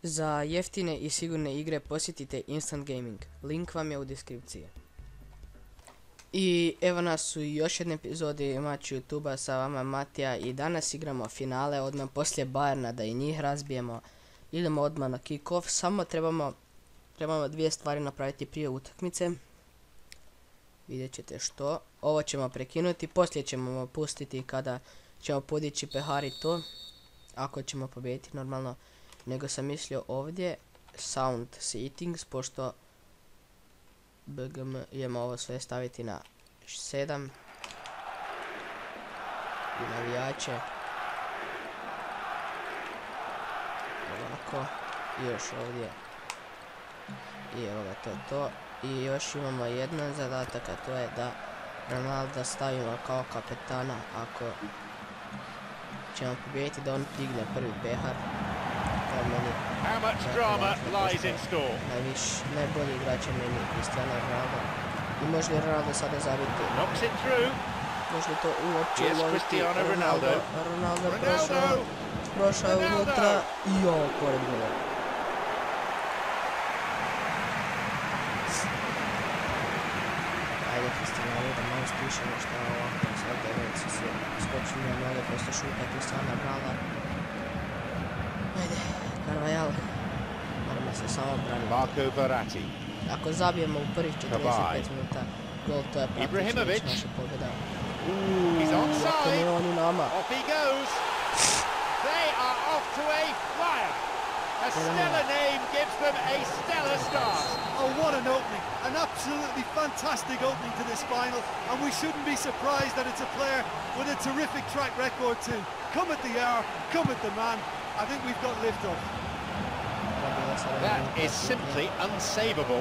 Za jeftine i sigurne igre posjetite Instant Gaming. Link vam je u deskripciji. I evo nas u još jedne epizodi Mač YouTubea, sa vama Matija i danas igramo finale odmah poslije Bayerna da i njih razbijemo. Idemo odmah na kick-off, samo trebamo dvije stvari napraviti prije utakmice. Vidjet ćete što. Ovo ćemo prekinuti, poslije ćemo pustiti kada ćemo podići pehari to. Ako ćemo pobijediti normalno. Nego sam mislio ovdje sound settings, pošto BGM idemo ovo sve staviti na 7 i navijače ovako i još ovdje i evo ga, to je to. I još imamo jedan zadatak, a to je da Ronaldo stavimo kao kapetana ako ćemo pobijediti, da on digne prvi pehar. How much drama lies in store? Najbolji igrač je meni Cristiano Ronaldo. I može li Ronaldo sada zabiti? Knocks it through. Može li to uopće Yes, uloviti? Cristiano Ronaldo. Ronaldo prošao je unutra. I ovo pored gola. Ajde Cristiano, da malo spišemo šta je ovako. Sad da reći se skočili na noge, prosto šuta Cristiano Ronaldo. Ajde, Carvajal. Moramo se samo braniti. Marco Verratti. Ako zabijemo u prvih 45 minuta gol, to je praktično već naša pobjeda. He's onside. Oni nama. Off he goes. They are off to a flyer. A stellar name gives them a stellar start. Oh, what an opening. An absolutely fantastic opening to this final. And we shouldn't be surprised that it's a player with a terrific track record too. Come at the hour, come at the man. I think we've got liftoff. That is simply unsavable.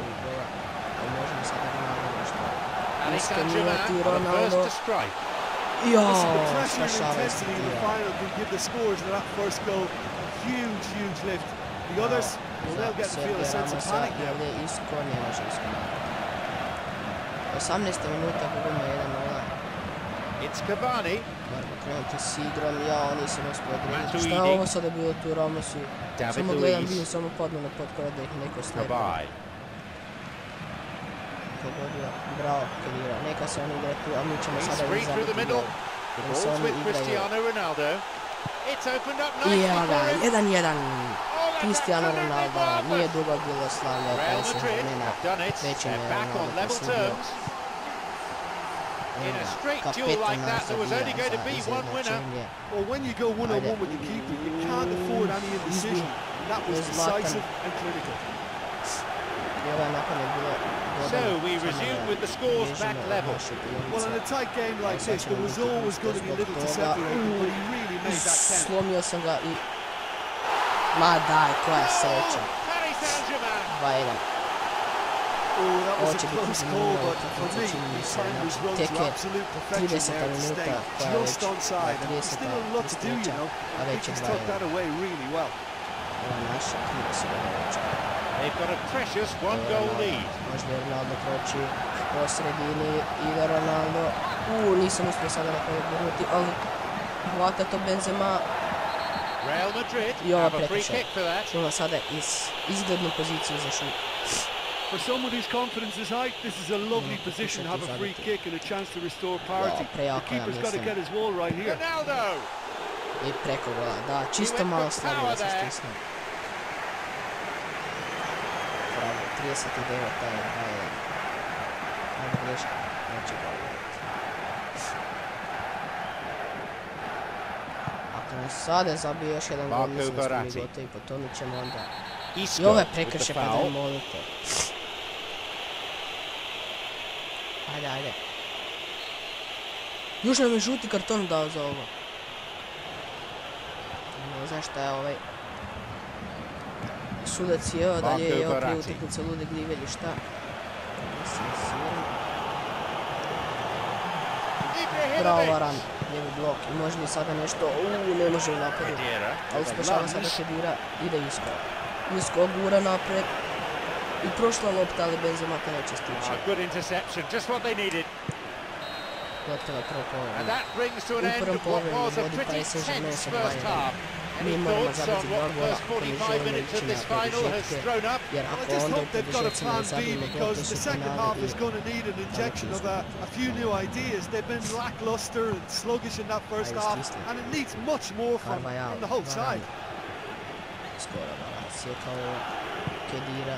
Alexander on the first to strike. Listen, the pressure and intensity in the final can give the scorers of that first goal a huge, huge lift. The others, well, they'll get to feel a sense of panic now. 18 minuta gubimo 1-0. It's Cavani. Moramo krenuti s igrom, nisam uspio odrediti. Šta je ovo sada bilo tu, Ramosi? Samo gledam, vidim samo padnu na potkora da ih neko slijepi. Pogodio, bravo, Kedira. Neka se oni igra tu, a mi ćemo sada zabiti gol. Jer se oni igraju. I evo ga, 1-1. Cristiano Ronaldo, nije dugo bilo slavlja u Paris Saint-Germaina. Već je Ronaldo posudio. In a straight duel like that, there was only going to be one winner. Well, when you go 1-on-1 with the keeper, you can't afford any indecision. That was decisive and clinical. So we resume with the scores back level. Well, in a tight game like this, there was always going to be little to separate, but he really made that count. Slomio sam ga i... Ma daj, koja sreća. 2-1. Ovo će biti zanimljivo utakmica, čini mi se. Tek je 30 minuta, koja je već 30. a već je 2-1. Ova naša knjiga se dovođa. They've got a precious one-goal lead. Može li Ronaldo proći po sredini, ide Ronaldo. Nisam uspio sada na koje gurnuti, ali hvata to Benzema. Real Madrid I ova have a free prekršaj. kick for that. Imamo sada izglednu poziciju za šut. For someone whose confidence is high, this is a lovely position to have a free kick and a chance to restore parity. The keeper's got to get his wall right here. Ronaldo! I preko gola, da, čisto malo slabije da se stisne. Bravo, 39 je 2-1. Ajde greška, neće gol. Ako nam sada zabije još jedan gol, mislim da smo mi gotovi, potonit ćemo onda. I ovo je prekršaj, pa da molite. Ajde. Još nam je žuti karton dao za ovo. Ne znam šta je ovaj sudac jeo, dalje je jeo prije utakmice lude gljive ili šta. Nisam siguran. Bravo Varan, lijevi blok. I može li sada nešto, ne može u napadu. Ali spašava sada Kedira, ide Isco gura napred. I prošla lopta, ali Benzema to neće stići. Good interception, just what they needed. Gotovo prvo And that brings to an end what was a pretty tense first half. Any moramo thoughts on zabiti what dva the gola first ako ne 45 želimo minutes ići of na this final has produžetke, thrown up? jer Well, I ako just onda u hope they've got a produžetcima plan B zabijemo gol, because to the su second penali half i is going to need an injection of a few new ideas. They've been lackluster and sluggish in that first half, and it needs much more from the whole side. Skoro sjekao Kedira.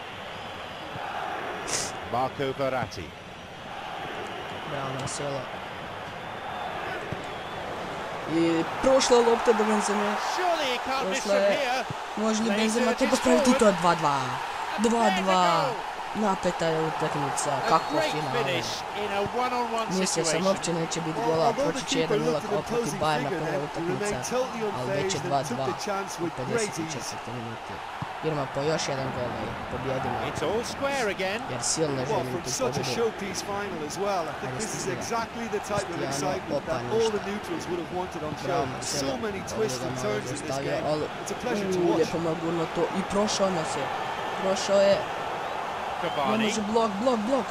Marco Verratti. Bravo Marcelo. I prošla lopta do Benzeme. Surely he can't miss Prošla from je. here. Može li Benzema to popraviti? To je 2-2. 2-2. Napeta je utakmica. Kakvo Great finale. finish in a one-on-one Mislio sam situation. uopće neće biti gola, proći će 1-0 kao protiv Bayerna prva utakmica, ali već je 2-2 u 54. minuti. Idemo po još jedan gol i pobjedimo, It's all square again. jer silno Well, želim from tu such a pobjedu. showpiece final as well, I think this is exactly the type of excitement that all the neutrals would have wanted on show. So many twists and turns in this game. It's a pleasure to watch. Lijepo magurno to i prošao nas je. Prošao je, ne Cavani. može blok.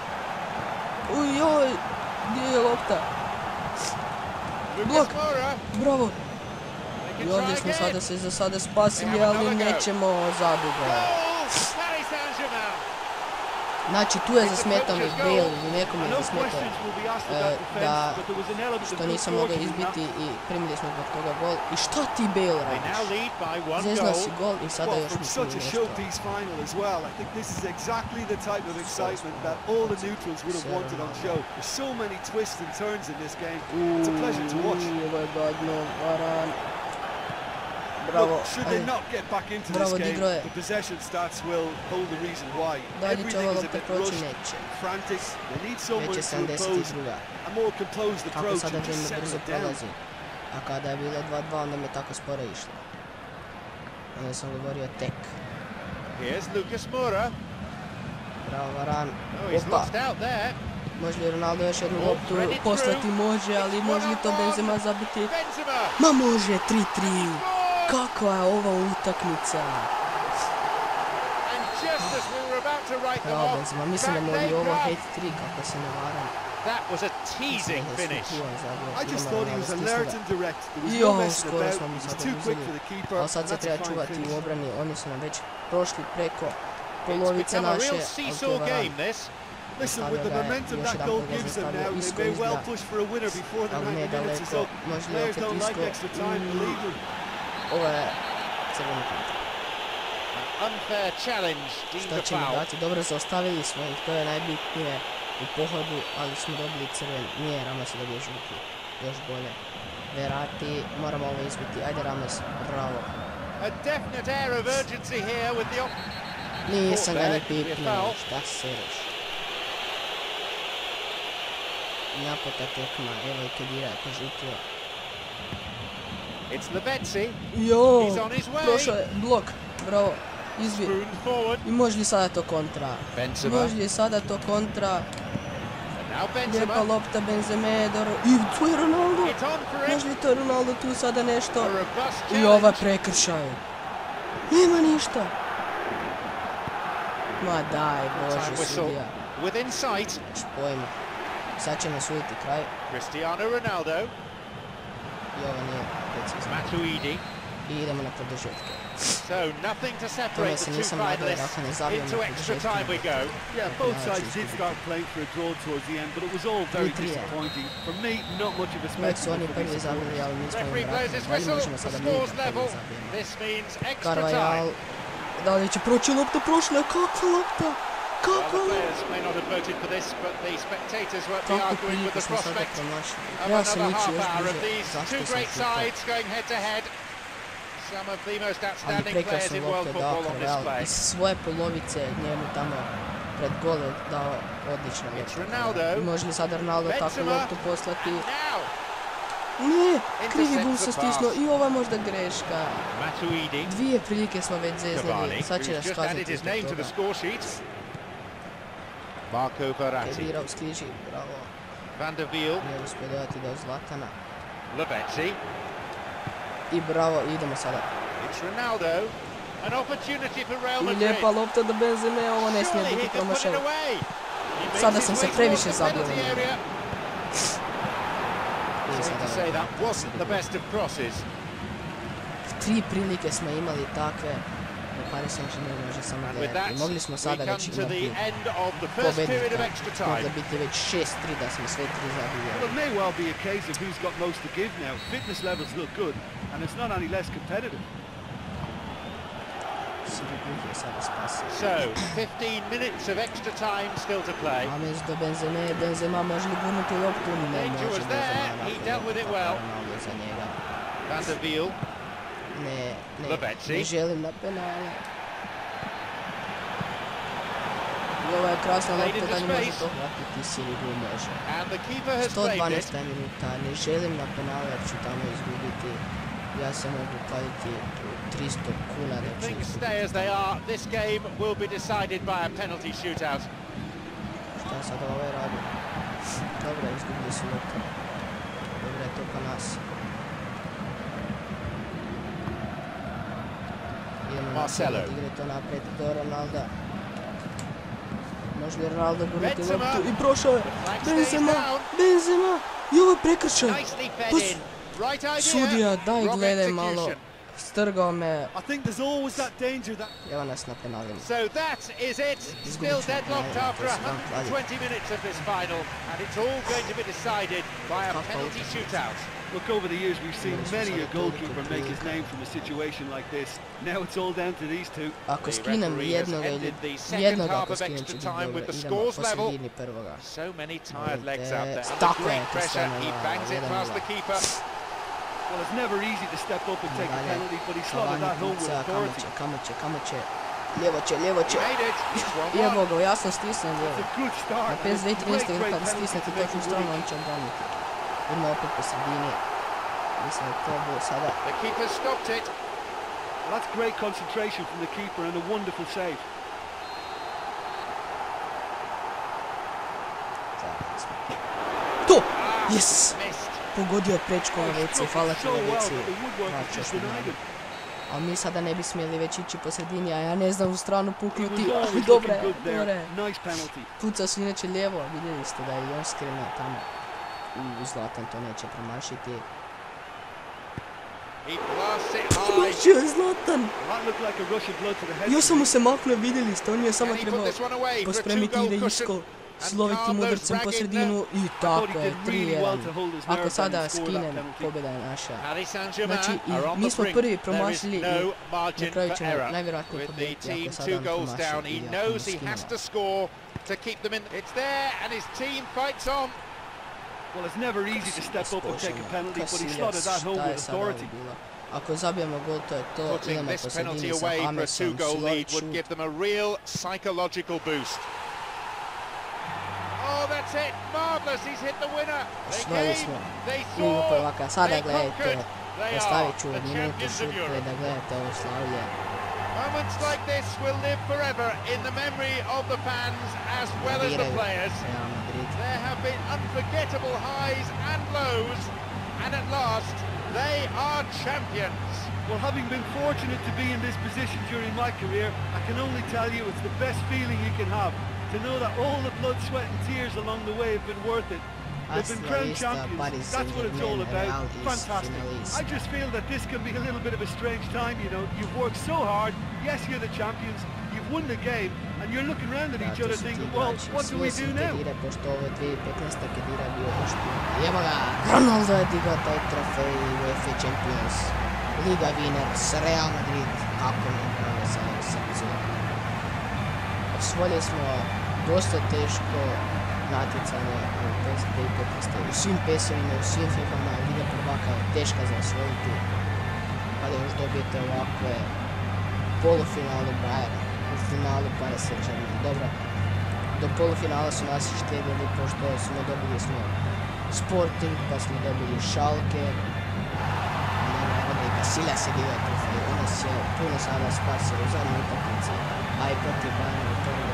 Ujoj, gdje je lopta? Blok. Lucas Moura. Bravo. They I can ovdje try smo again. sada se za sada spasili, ali nećemo zadugo. Goal! Paris Saint-Germain. Znači tu je zasmetao mi Bale ili nekom je No zasmetao questions will be asked of that defense, da but there was an element of što good nisam mogao fortune in izbiti that. i primili smo zbog toga gol. I šta ti Bale They now radiš? lead by one Zeznao goal. si gol i sada Well, još from mi such a nešto. showpiece final as well, I think this is exactly the type of excitement that all the neutrals would have wanted on show. There's so many twists and turns in this game. It's a pleasure to watch. Ovo je gadno, Varan. Bravo. Look, should they not get back into this Bravo, game, Digro je. the possession stats will hold the reason why. Dalje će Everything ova is a lopta bit proći, rushed, neće. frantic. They need someone Već je to impose 72. a more composed Kako approach sada and just vrijeme settle brzo it down. prolazi. A kada je bilo 2-2 onda mi je tako sporo išlo. Onda sam govorio tek. Here's Lucas Moura. Bravo Varan. Oh, he's Opa. lost out there. Može li Ronaldo još jednu Oh, loptu threaded poslati? through. Može, ali može li to Benzema zabiti? Benzema. Ma može, 3-3. Kakva je ova utakmica? And just as we were about to write them Bravo off, Benzema, mislim da back može they ovo come. hat-trick ako se ne varam. That was a teasing finish. I just thought he was alert and direct. There was Jo, no messing skoro about. smo He mi was sada too quick uzeli. for the keeper. Ali sad and se that's a treba fine čuvati finish. u obrani, oni su nam već prošli preko It's polovice become a naše, real ali tu je seesaw Varan. game, this. Listen, Stavio with the ga je, momentum još that jedan goal put ga gives them zaustavio now, they isko may well izda, push for a winner before the ali 90 ne minutes is daleko. up. Može li Players opet don't like isko? extra time, believe me. Ovo je crveni karton. Unfair challenge, deemed Što a će mi foul. dati? Dobro, zaustavili smo ih, to je najbitnije u pohodu, ali smo dobili crveni. Nije, Ramos je dobio žuti. Još bolje. Verratti, moramo ovo izbiti. Ajde Ramos, bravo. A definite air of urgency here with the Nisam ga ni Could be a pipnuo, foul. šta sereš? Napeta tekma, evo i Kedira je požutio. It's Lavezzi. Jo, He's on his way. prošao je, blok, bravo, izbi. Spooned forward. I može li sada to kontra? Benzema. Može li sada to kontra? And now Lijepa Benzema. lopta Benzeme, i tu je Ronaldo. It's on for him. Može li to Ronaldo tu sada nešto? A robust I ova challenge. prekršaj. Nema ništa. Ma daj, Time Bože, whistle sudija. within sight. Pojma. Sad će nas suditi kraj. Cristiano Ronaldo. I ovo nije precizno. Matuidi. I idemo na produžetke. So nothing to Tome separate se the two nisam nadao jer finalists. ako ne zabijemo Into na extra produžetke. time we go. Yeah, both sides did start playing for a draw towards the end, but it was all very 3-3. disappointing. For me, not much of a Uvijek su spectacle oni for prvi these zabili, supporters. ali nismo im Referee blows vratili. his Da li whistle. možemo The sada mi score's da level. prvi zabijemo? This means extra Carvajal. time. Da li će proći lopta? Prošla je, kakva lopta? Well, Kakva the lopta? players may not have voted for this, but the spectators won't be Kakvu arguing with priliku the smo sada prospect promašili. of Ja sam another ići half još hour of bliže. these Zašto two sam great šutao? sides going head to head. Some of the most Ali outstanding players prekrasnu in world loptu je dao football on Carvajal. display. Iz svoje polovice njemu tamo pred gol je dao odličnu It's loptu. Ronaldo. Može li sada Ronaldo takvu Benzema. loptu poslati? Now, Ne, krivi gum Intercepts se the stisnuo pass. i ova možda greška. Matuidi. Dvije prilike smo već zeznili, Cavani, sad će who's nas just added kazniti his zbog name to toga. the score sheet. Marco Verratti. Kedira u skriži, bravo. Van der Wiel. Nije uspio dodati do Zlatana. Lavezzi. I bravo, idemo sada. It's Ronaldo. An opportunity for Real I Madrid. lijepa lopta do Benzeme, ovo ne smije Surely he biti can put it promašaj. away. He makes Sada his sam se way previše towards the penalty zabio. area. I Sorry to sada say that wasn't the best of crosses. 3 prilike smo imali takve. Paris Saint-Germain može samo gledati. I mogli smo sada već imati pobednika. Mogla biti već 6-3 da smo sve 3 zabili. Well, it may well be a case of who's got most to give now. Fitness levels look good, and it's not any less competitive. So, 15 minutes of extra time still to play. James do Benzeme, Benzema može li gurnuti loptu? Ne može Benzema. He dealt with it well. Van der Wiel. Ne želim na penale. I ovo je krasna lopta da ne može to hvatiti, Sirigu može. 112 minuta, ne želim na penale jer ću tamo izgubiti. Ja se mogu kladiti 300 kuna da ću izgubiti. Šta sad ovaj radi? Dobro, izgubili su loptu. Dobro je to pa nas. Marcelo. Igre to naprijed do Ronalda. Može li Ronaldo gurnuti loptu? I prošao je! Benzema! Benzema! I ovo je prekršaj! Sudija, daj gledaj malo. Strgao me. Evo nas na penalima. So that is it. Still deadlocked after 120 minutes of this final, and it's all going to be decided by a penalty shootout. Look, over the years we've seen many a goalkeeper make his name from a situation like this. Now it's all down to these two. Ako skinem jednoga ili jednoga ako skinem će biti dobro. Idemo po sredini prvoga. So many tired legs out there. Tako je, Cristiano Ronaldo. He bangs it past the keeper. Well, it's never easy to step up and take a penalty, but he slotted that home with authority. Kamo će. Lijevo će. Evo ga, jasno stisnem lijevo. Na 52-13 kad stisnete točnu stranu, on će obraniti. Idemo opet po sredini. Mislim da to bilo sada. The keeper stopped it. Well, that's great concentration from the keeper and a wonderful save. To! Yes! Pogodio prečko na WC, hvala ti na WC. A mi sada ne bi smjeli već ići po sredini, a ja ne znam u stranu puknuti. Dobre. Puca su inače lijevo, vidjeli ste da je i on skrivno tamo. Zlatan to neće promašiti. Promašio je Zlatan! Ja sam mu se maknuo, vidjeli ste, on je samo trebao pospremiti ide isko. Slovitim udarcem po sredinu i tako je, 3-1. Ako sada skinem, pobjeda je naša. Znači, mi smo prvi promašili i na kraju ćemo najvjerojatnije pobjediti ako sada on promaši i ako mu skinemo. Well, it's never easy to step up and take a penalty, but he slotted that home with authority. Ako zabijemo gol, to je to. Idemo po sredini sa Jamesom, silovit šut. Oh, that's it! Marvelous! He's hit the winner. Osvojili smo ligu prvaka. Sada gledajte, ostavit ću minutu šutke da gledate ovo slavlje. Moments like this will live forever in the memory of the fans as well as the players. There have been unforgettable highs and lows, and at last they are champions. Well, having been fortunate to be in this position during my career, I can only tell you it's the best feeling you can have. To know that all the blood, sweat and tears along the way have been worth it. They've been crowned champions, that's what it's all about. Fantastic. I just feel that this can be a little bit of a strange time, you know. You've worked so hard, yes you're the champions, you've won the game, and you're looking around at each other thinking, well, what do we do now? Evo ga, Ronaldo je digao taj trofej UEFA Champions. Liga winner s Real Madrid, kako mi je pravo sa srcu. Osvojili smo dosta teško natjecanje u PSP i 15. U svim PES-ovima, u svim FIFA-ma, Liga prvaka je teška za osvojiti. Kada još dobijete ovakve polufinalu Bayern, u finalu Paris Saint-Germain. Dobro, do polufinala su nas štedili pošto dobili smo Sporting, pa smo dobili Schalke. I Casillas je digao trofej, on nas je puno sada spasio u zadnjoj utakmici, a i protiv Bayerna u toga.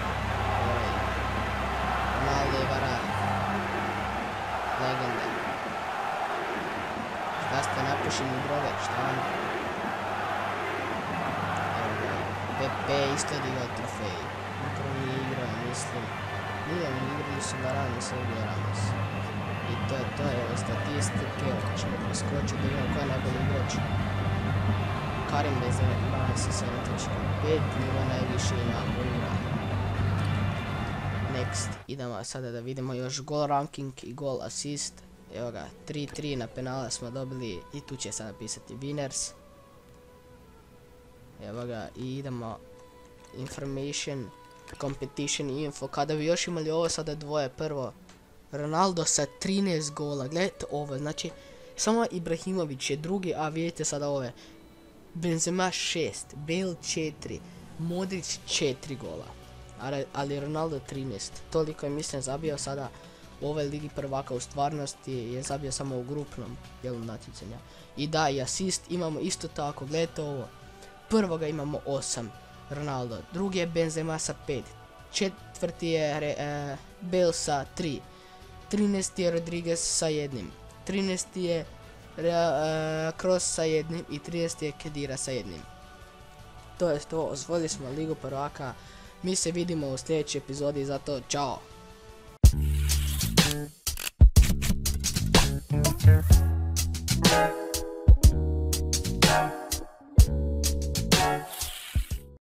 Ronaldo i Varane, legende. Šta ste napušeni brove, šta vam? Evo ga, Pepe isto digao trofej, upravo nije igrao, mislim. Nije, igrali su Varane i Sergio Ramos. I to je statistike, ćemo preskočiti da imamo koja je najbolji igrač. Karim Benzema sa 7.5, njima najviše ima Urano. Next, idemo sada da vidimo još goal ranking i goal assist. Evo ga, 3-3 na penala smo dobili i tu će sad napisati winners. Evo ga, i idemo information, competition info. Kada bi još imali ovo sada dvoje, prvo Ronaldo sa 13 gola, gledajte ovo, znači samo Ibrahimović je drugi, a vidite sada ove. Benzema 6, Bale 4, Modrić 4 gola, ali Ronaldo 13. Toliko je mislim zabio sada u ovoj ligi prvaka, u stvarnosti je zabio samo u grupnom dijelu natjecanja. I da, i asist imamo isto tako, gledajte ovo. Prvoga imamo 8, Ronaldo, drugi je Benzema sa 5, četvrti je Bale sa 3, 13 je Rodriguez sa 1, 13 je Kroos sa 1 i 30 je Kedira sa 1. To je to, osvojili smo ligu prvaka, mi se vidimo u sljedećoj epizodi, zato čao!